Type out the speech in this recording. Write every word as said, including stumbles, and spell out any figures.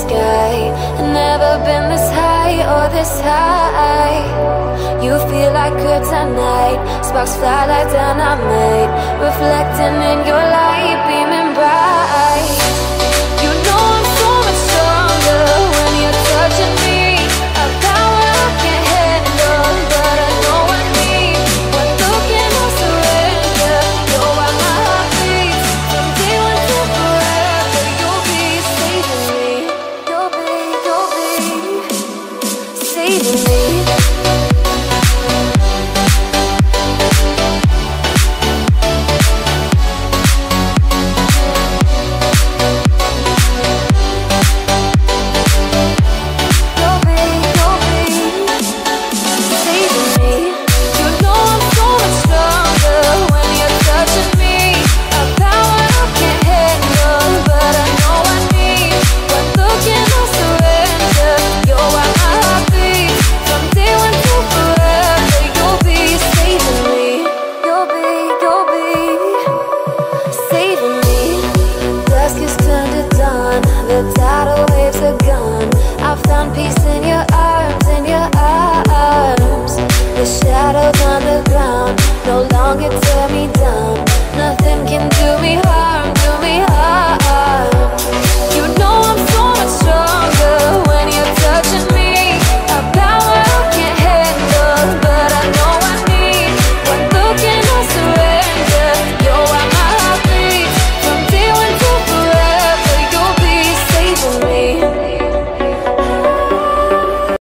sky. Never been this high or this high. You feel like kryptonite, sparks fly like dynamite, reflecting in your light, beaming bright. You know I'm so much stronger when you're touching me. A power I can't handle, but I know I need. One look and I'll surrender. You're why my heart beats. From day one to forever, you'll be saving me. You'll be, you'll be saving me. The tidal waves are gone. I found peace in your arms, in your arms. The shadows on the ground no longer tear